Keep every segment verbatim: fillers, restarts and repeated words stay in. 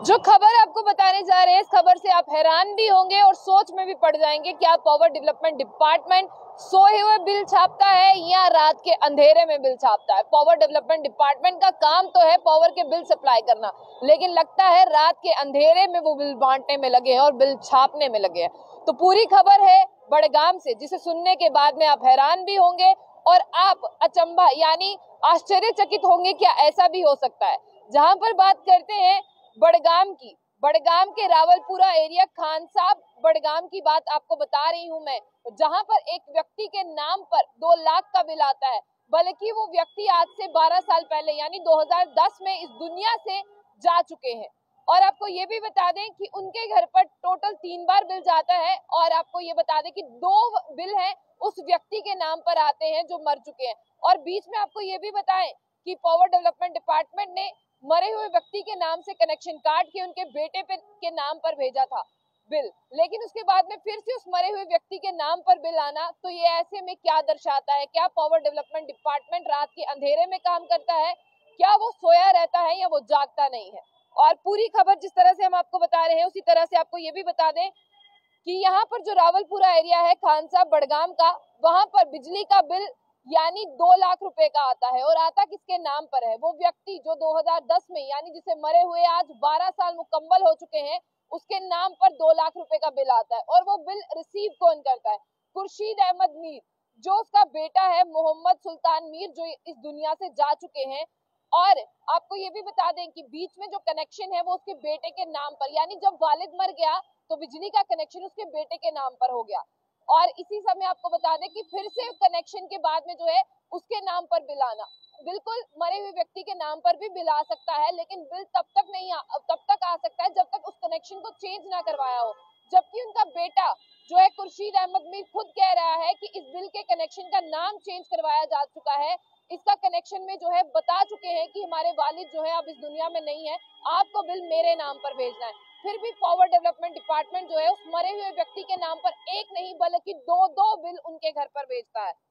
जो खबर आपको बताने जा रहे हैं, इस खबर से आप हैरान भी होंगे और सोच में भी पड़ जाएंगे। क्या पावर डेवलपमेंट डिपार्टमेंट सोए हुए बिल छापता है या रात के अंधेरे में बिल छापता है? पावर डेवलपमेंट डिपार्टमेंट का काम तो है पावर के बिल सप्लाई करना, लेकिन लगता है रात के अंधेरे में वो बिल बांटने में लगे हैं और बिल छापने में लगे हैं। तो पूरी खबर है बड़गाम से, जिसे सुनने के बाद में आप हैरान भी होंगे और आप अचंभा यानी आश्चर्यचकित होंगे, क्या ऐसा भी हो सकता है। जहां पर बात करते हैं बड़गाम की, बड़गाम के रावलपुरा एरिया खान साहब बड़गाम की बात आपको बता रही हूं मैं, जहां पर एक व्यक्ति के नाम पर दो लाख का बिल आता है। बल्कि वो व्यक्ति आज से बारह साल पहले यानी दो हज़ार दस में इस दुनिया से जा चुके हैं। और आपको ये भी बता दें कि उनके घर पर टोटल तीन बार बिल जाता है। और आपको ये बता दें कि दो बिल हैं उस व्यक्ति के नाम पर आते हैं जो मर चुके हैं। और बीच में आपको ये भी बताएं कि पावर डेवलपमेंट डिपार्टमेंट ने मरे हुए व्यक्ति के नाम से कनेक्शन काट के उनके बेटे पे के नाम पर भेजा था बिल, लेकिन उसके बाद में फिर से उस मरे हुए व्यक्ति के नाम पर बिल आना, तो ये ऐसे में क्या दर्शाता है? क्या पावर डेवलपमेंट डिपार्टमेंट रात के अंधेरे में काम करता है? क्या वो सोया रहता है या वो जागता नहीं है? और पूरी खबर जिस तरह से हम आपको बता रहे हैं, उसी तरह से आपको ये भी बता दें कि यहाँ पर जो रावलपुरा एरिया है खान साहब बड़गाम का, वहां पर बिजली का बिल यानी दो लाख रुपए का आता है। और आता किसके नाम पर है? वो व्यक्ति जो दो हज़ार दस में यानी जिसे मरे हुए आज बारह साल मुकम्मल हो चुके हैं, उसके नाम पर दो लाख रुपए का बिल आता है। और वो बिल रिसीव कौन करता है? खुर्शीद अहमद मीर, जो उसका बेटा है मोहम्मद सुल्तान मीर, जो इस दुनिया से जा चुके हैं। और आपको ये भी बता दें कि बीच में जो कनेक्शन है वो उसके बेटे के नाम पर, यानी जब वालिद मर गया तो बिजली का कनेक्शन उसके बेटे के नाम पर हो गया। और इसी समय आपको बता दें कि फिर से कनेक्शन के बाद में जो है उसके नाम पर बिल आना, बिल्कुल मरे हुए व्यक्ति के नाम पर भी बिल आ सकता है, लेकिन बिल तब तक नहीं आ, तब तक आ सकता है जब तक उस कनेक्शन को चेंज ना करवाया हो। जबकि उनका बेटा जो है खुर्शीद अहमद मीर खुद कह रहा है कि इस बिल के कनेक्शन का नाम चेंज करवाया जा चुका है। इसका कनेक्शन में जो है बता चुके हैं कि हमारे वालिद जो है अब इस दुनिया में नहीं है, आपको बिल मेरे नाम पर भेजना है। फिर भी पावर डेवलपमेंट डिपार्टमेंट जो है उस मरे हुए व्यक्ति के नाम पर एक नहीं बल्कि दो दो बिल उनके घर पर भेजता है।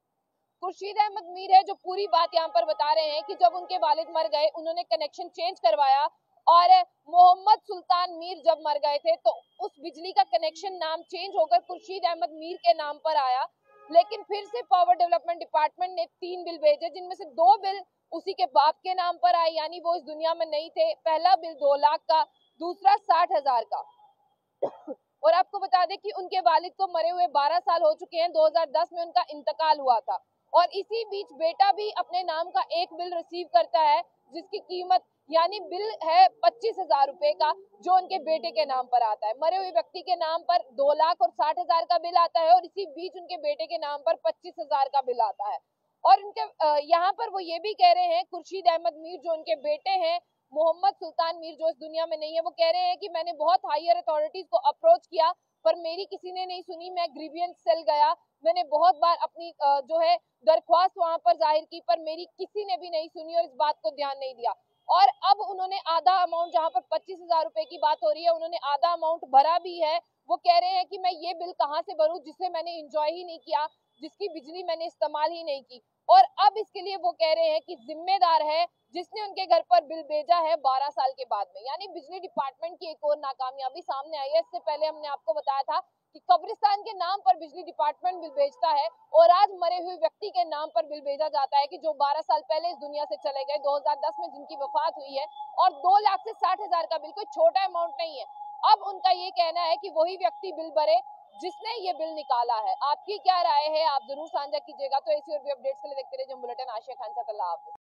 खुर्शीद अहमद मीर है जो पूरी बात यहाँ पर बता रहे हैं कि जब उनके वालिद मर गए उन्होंने कनेक्शन चेंज करवाया, और मोहम्मद सुल्तान मीर जब मर गए थे तो उस बिजली का कनेक्शन नाम चेंज होकर खुर्शीद अहमद मीर के नाम पर आया। लेकिन फिर से पावर डेवलपमेंट डिपार्टमेंट ने तीन बिल भेजे, जिनमें से दो बिल उसी के बाप के नाम पर आए, यानी वो इस दुनिया में नहीं थे। पहला बिल दो लाख का, दूसरा साठ हजार का। और आपको बता दें कि उनके वालिद को मरे हुए बारह साल हो चुके हैं, दो हज़ार दस में उनका इंतकाल हुआ था। और इसी बीच बेटा भी अपने नाम का एक बिल रिसीव करता है, जिसकी कीमत यानी बिल है पच्चीस हजार रुपए का, जो उनके बेटे के नाम पर आता है। मरे हुए व्यक्ति के नाम पर दो लाख और साठ हजार का बिल आता है, और इसी बीच उनके बेटे के नाम पर पच्चीस हजार का बिल आता है। और उनके यहाँ पर वो ये भी कह रहे हैं, खुर्शीद अहमद मीर जो उनके बेटे हैं मोहम्मद सुल्तान मीर जो इस दुनिया में नहीं है, वो कह रहे हैं कि मैंने बहुत हायर अथॉरिटीज को अप्रोच किया पर मेरी किसी ने नहीं सुनी। मैं ग्रीवियंस सेल गया, मैंने बहुत बार अपनी जो है दरख्वास्त वहां पर जाहिर की, पर मेरी किसी ने भी नहीं सुनी और इस बात को ध्यान नहीं दिया। और अब उन्होंने आधा अमाउंट, जहां पर पच्चीस हजार रुपए की बात हो रही है, उन्होंने आधा अमाउंट भरा भी है। वो कह रहे हैं कि मैं ये बिल कहाँ से भरूं जिसे मैंने एंजॉय ही नहीं किया, जिसकी बिजली मैंने इस्तेमाल ही नहीं की। और अब इसके लिए वो कह रहे हैं कि जिम्मेदार है जिसने उनके घर पर बिल भेजा है बारह साल के बाद में। यानी बिजली डिपार्टमेंट की एक और नाकामयाबी सामने आई है। इससे पहले हमने आपको बताया था कि कब्रिस्तान के नाम पर बिजली डिपार्टमेंट बिल भेजता है, और आज मरे हुए व्यक्ति के नाम पर बिल भेजा जाता है कि जो बारह साल पहले इस दुनिया से चले गए, दो हज़ार दस में जिनकी वफात हुई है। और दो लाख से साठ हजार का बिल कोई छोटा अमाउंट नहीं है। अब उनका ये कहना है कि वही व्यक्ति बिल भरे जिसने ये बिल निकाला है। आपकी क्या राय है? आप जरूर साझा कीजिएगा। तो ऐसी और भी अपडेट्स के लिए देखते रहिए जंग बुलेटिन। आशिया खान साथ, अल्लाह हाफिज।